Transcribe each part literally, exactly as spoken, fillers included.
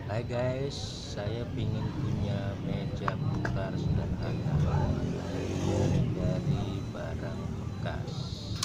Hai guys, saya ingin punya meja putar sederhana dari barang bekas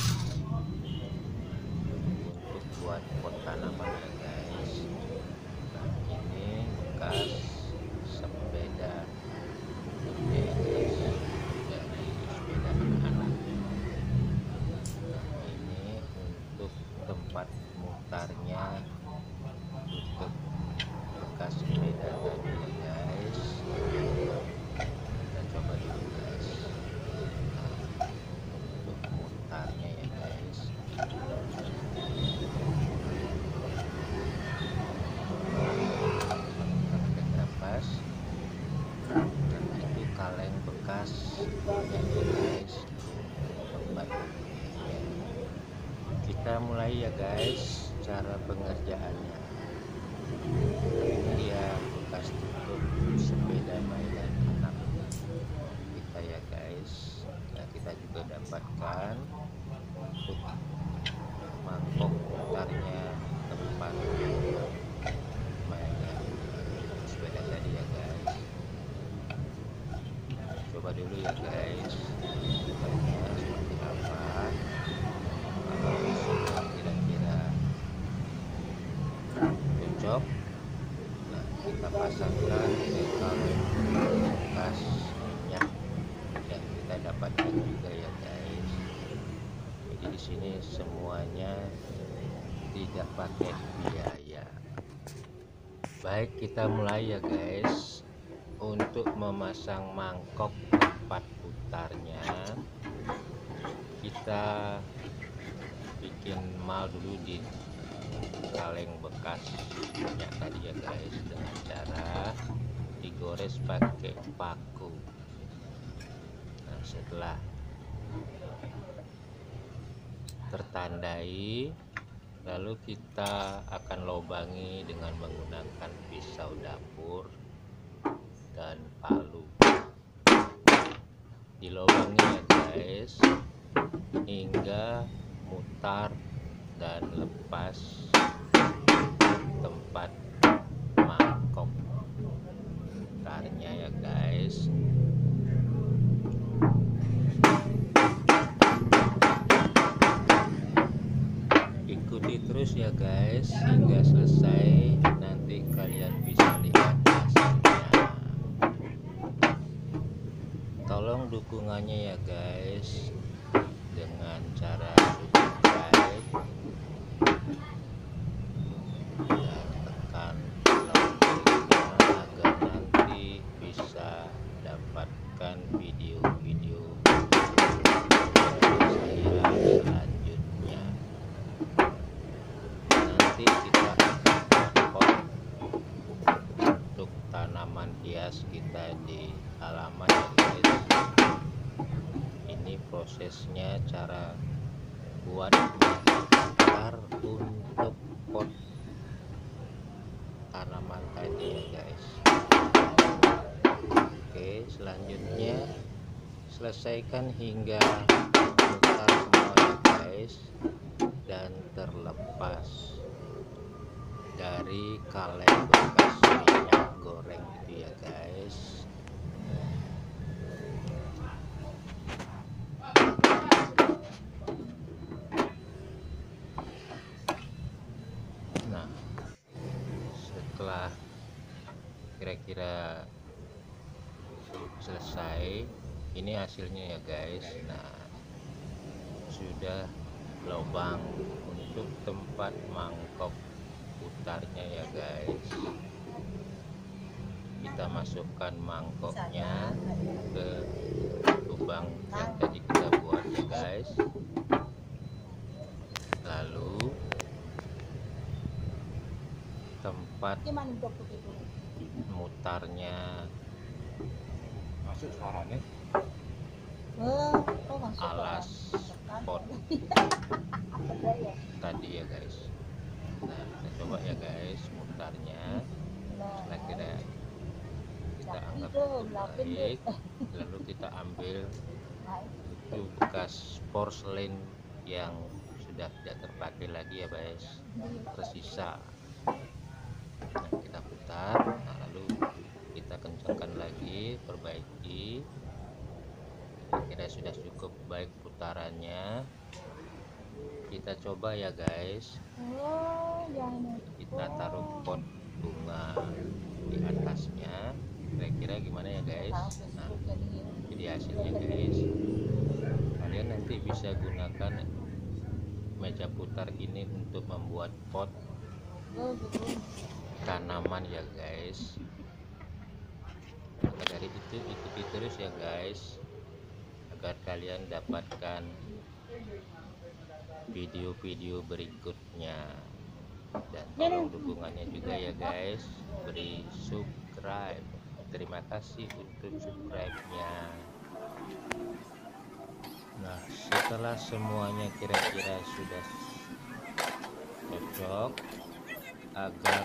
untuk buat pot tanaman ya guys. Nah, ini bekas sepeda gede ya guys, dari sepeda anak-anak. Nah, ini untuk tempat mutarnya untuk bekas sepeda tadi ya guys. Kita coba dulu guys. Nah, untuk mutarnya ya guys, kita pakai kapas. Dan itu kaleng bekas ya guys, tempat. Kita mulai ya guys cara pengerjaannya. Ini dia bekas tutup sepeda mainan anak kita ya guys. Nah, kita juga dapatkan untuk mangkok putarnya tempat mainan sepeda tadi ya guys. Coba dulu ya guys putarnya seperti apa, kalau sudah kira-kira cocok. Nah, kita pasangkan ke kaleng bekas minyak yang kita dapatkan juga ya guys. Jadi di sini semuanya tidak pakai biaya. Baik, kita mulai ya guys. Untuk memasang mangkok tempat putarnya, kita bikin mal dulu di kaleng bekas minyak tadi ya guys, dengan cara digores pakai paku. Nah, setelah tertandai, lalu kita akan lobangi dengan menggunakan pisau dapur dan palu. Dilobangi ya guys hingga mutar dan lepas tempat mangkok putarnya ya guys. Ikuti terus ya guys hingga selesai, nanti kalian bisa lihat hasilnya. Tolong dukungannya ya guys dengan cara subscribe dan tekan loncengnya agar nanti bisa dapatkan video-video dari saya selanjutnya. Nanti kita akan pot untuk tanaman hias kita di halaman ya guys. Ini prosesnya cara buat putar untuk pot tanaman tadi ya guys. Oke, selanjutnya selesaikan hingga putar semua ya guys dan terlepas dari kaleng bekas minyak goreng itu ya guys. Nah, setelah kira-kira selesai, ini hasilnya ya guys. Nah, sudah lubang untuk tempat mangkok putarnya ya guys. Kita masukkan mangkoknya ke lubang yang tadi kita buat ya guys. Lalu tempat mutarnya masuk suaranya alas pot tadi ya guys. Nah, kita coba ya guys mutarnya. Setelah kita kita anggap baik, lalu kita ambil itu bekas porselen yang sudah tidak terpakai lagi ya guys, tersisa. Nah, kita putar diperbaiki. Kira sudah cukup baik putarannya. Kita coba ya guys. Kita taruh pot bunga di atasnya. Kira-kira gimana ya guys? Nah, jadi hasilnya guys. Kalian nanti bisa gunakan meja putar ini untuk membuat pot tanaman ya guys. Maka dari itu ikuti terus ya guys, agar kalian dapatkan video-video berikutnya. Dan tolong dukungannya juga ya guys, beri subscribe. Terima kasih untuk subscribe-nya. Nah, setelah semuanya kira-kira sudah cocok, agar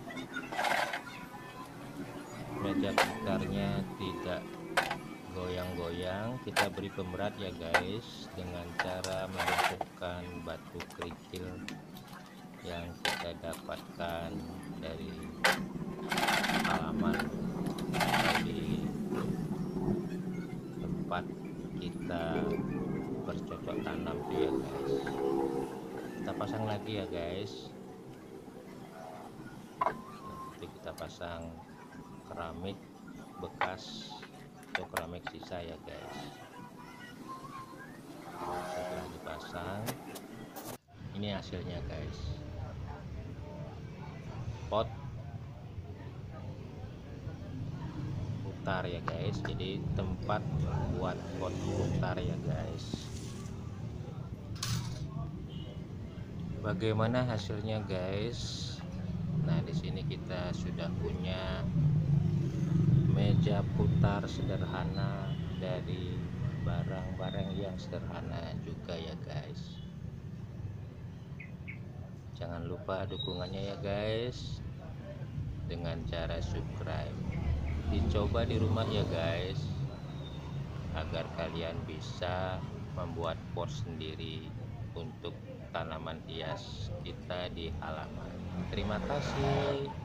meja putarnya tidak goyang-goyang, kita beri pemberat ya guys, dengan cara memasukkan batu kerikil yang kita dapatkan dari halaman di tempat kita bercocok tanam tuh ya guys. Kita pasang lagi ya guys. Nanti kita pasang keramik bekas atau keramik sisa ya guys. Setelah dipasang, ini hasilnya guys. Pot putar ya guys, jadi tempat buat pot putar ya guys. Bagaimana hasilnya guys? Nah, di sini kita sudah punya meja putar sederhana dari barang-barang yang sederhana juga ya guys. Jangan lupa dukungannya ya guys, dengan cara subscribe. Dicoba di rumah ya guys, agar kalian bisa membuat pot sendiri untuk tanaman hias kita di halaman. Terima kasih.